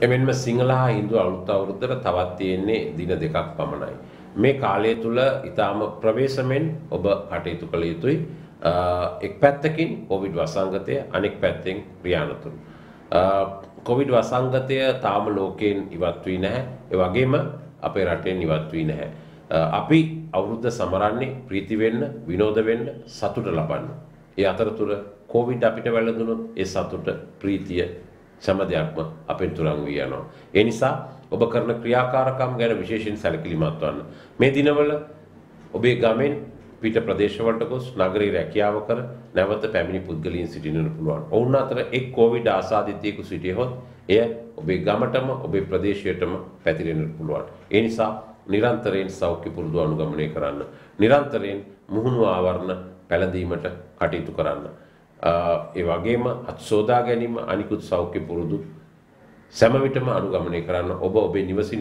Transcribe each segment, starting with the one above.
එමෙන්ම සිංහල හා හින්දු අලුත් අවුරුද්දට තවත් තියෙන්නේ දින දෙකක් පමණයි. මේ කාලය තුල ඊටාම ප්‍රවේශමෙන් ඔබ කටයුතු කළ යුතුයි. එක් පැත්තකින් කොවිඩ් වසංගතය, අනෙක් පැත්තෙන් ක්‍රියානතුරු. කොවිඩ් වසංගතය තාම ලෝකයෙන් ඉවත් වී නැහැ. ඒ වගේම අපේ රටෙන් ඉවත් වී නැහැ. අපි අවුරුද්ද සමරන්නේ ප්‍රීති වෙන්න, විනෝද වෙන්න, සතුට ලබන්න. ඒ අතරතුර කොවිඩ් අපිට වැළඳුනොත් ඒ සතුට, ප්‍රීතිය සෑම දෙයක්ම අපෙන් තුරන් වී යනවා. ඒ නිසා ඔබ කරන ක්‍රියාකාරකම් ගැන විශේෂයෙන් සැලකිලිමත් වන්න. මේ දිනවල ඔබේ ගමෙන් පිට ප්‍රදේශවලට ගොස් නගරේ රැකියාව කර නැවත පැමිණි පුද්ගලයන් සිටින්නට පුළුවන්. ඔවුන් අතර එක් කොවිඩ් ආසාදිතයෙකු සිටියහොත් එය ඔබේ ගමටම ඔබේ ප්‍රදේශයටම පැතිරෙන්නට පුළුවන්. ඒ නිසා නිරන්තරයෙන් සෞඛ්‍ය පුරුදු අනුගමනය කරන්න. නිරන්තරයෙන් මුහුණු ආවරණ පැළඳීමට කටයුතු කරන්න. ඒ වගේම අත් සෝදා ගැනීම අනිකුත් සෞඛ්‍ය පුරුදු සෑම විටම අනුගමනය කරන්න. ඔබේ නිවසින්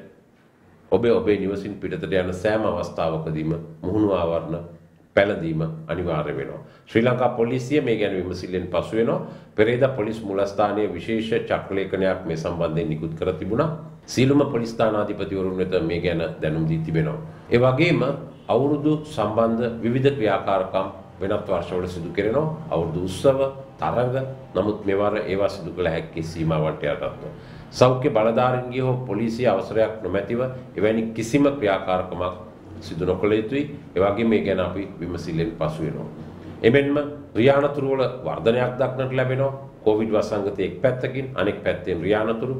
පිටතට යන සෑම අවස්ථාවකදීම මුහුණු ආවරණ පැළඳීම අනිවාර්ය වෙනවා. ශ්‍රී ලංකා පොලිසිය මේ ගැන විමසිල්ලෙන් පසු වෙනවා. පෙරේදා පොලිස් මුලස්ථානයේ විශේෂ චක්‍රලේඛනයක් මේ සම්බන්ධයෙන් නිකුත් කර තිබුණා. සීලුම පොලිස් ස්ථානාධිපතිවරුන් වෙත මේ ගැන දැනුම් දී තිබෙනවා. ඒ වගේම අවුරුදු සම්බන්ධ විවිධ ක්‍රියාකාරකම් වෙනත් වර්ෂවල සිදු කෙරෙනවා. අවුරුදු උත්සව, තරඟ, නමුත් මෙවර ඒවා සිදු කළ හැකි සීමාවට යටත්ව. සෞඛ්‍ය බලධාරීන්ගේ හෝ පොලිසිය අවසරයක් නොමැතිව එවැනි කිසිම ක්‍රියාකාරකමක් සිදු නොකළ යුතුයි. ඒ වගේම මේ ගැන අපි විමසිල්ලෙන් පසු වෙනවා. එමෙන්ම රියානතුරු වල වර්ධනයක් දක්නට ලැබෙනවා. කොවිඩ් වසංගතයේ එක් පැත්තකින් අනෙක් පැත්තෙන් රියානතුරු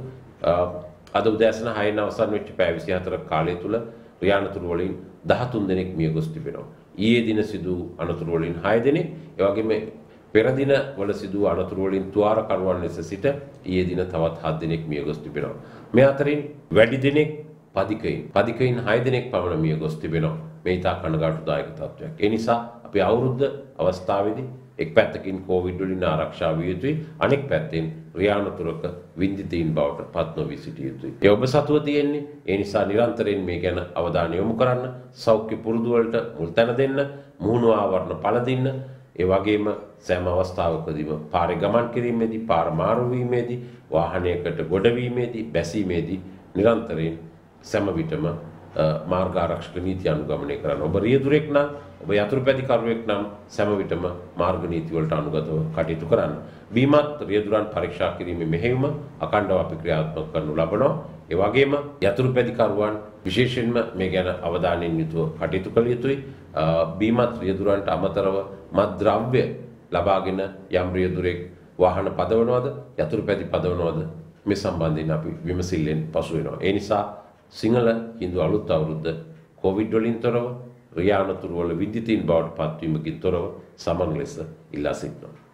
අද උදෑසන 6 අවසන් වෙච්ච පැය 24 කාලය තුල රියානතුරු වලින් 13 දෙනෙක් මිය ගොස් තිබෙනවා. ඊයේ දින සිදු අනතුරු වලින් 6 දෙනෙක්, ඒ වගේම පෙර දින වල සිදු අනතුරු වලින් තුවාරකරුවන් ලෙස සිට ඊයේ දින තවත් 7 දෙනෙක් මිය ගොස් තිබෙනවා. මේ අතරින් වැඩි දෙනෙක් පදිකයින් 6 දෙනෙක් පමණ මිය ගොස් තිබෙනවා. මේ ඉතා කනගාටුදායක තත්ත්වයක්. ඒ නිසා අපි අවුරුද්ද අවස්ථාවේදී එක් පැත්තකින් කොවිඩ් වලින් ආරක්ෂා විය යුතුයි, අනෙක් පැත්තෙන් රියානතුරක වින්දිතීන් බවට පත් නොවී සිටිය යුතුයි. ඒ ඔබ සතුව තියෙන්නේ. ඒ නිසා නිරන්තරයෙන් මේ ගැන අවධානය යොමු කරන්න, සෞඛ්‍ය පුරුදු වලට මුල් තැන දෙන්න, මුහුණු ආවරණ පළඳින්න. ඒ වගේම සෑම අවස්ථාවකදීම පාරේ ගමන් කිරීමේදී, පාර මාරු වීමේදී, වාහනයකට ගොඩවීමේදී, බැසීමේදී නිරන්තරයෙන් සෑම විටම මාර්ග ආරක්ෂක නීති අනුගමනය කරන්න. ඔබ රියදුරෙක් නම්, ඔබ යතුරුපැදිකරුවෙක් නම් සෑම විටම මාර්ග නීති වලට අනුගතව කටයුතු කරන්න. බීමත් රියදුරන් පරීක්ෂා කිරීමේ මෙහෙයුම අඛණ්ඩව අපි ක්‍රියාත්මක කරනු ලබනවා. ඒ වගේම යතුරුපැදිකරුවන් විශේෂයෙන්ම මේ ගැන අවධානයෙන් යුතුව කටයුතු කළ යුතුයි. බීමත් රියදුරන්ට අමතරව මත්ද්‍රව්‍ය ලබාගෙන යම් රියදුරෙක් වාහන පදවනවද, යතුරුපැදි පදවනවද මේ සම්බන්ධයෙන් අපි විමසිල්ලෙන් පසු වෙනවා. ඒ නිසා සිංහල හින්දු අලුත් අවුරුද්ද කොවිඩ් වලින් තොරව, රියානතුරු වල විද්‍යුතින් බවට පත්වීමකින් තොරව සමන් ලෙස ඉල්ලා සිටිනවා.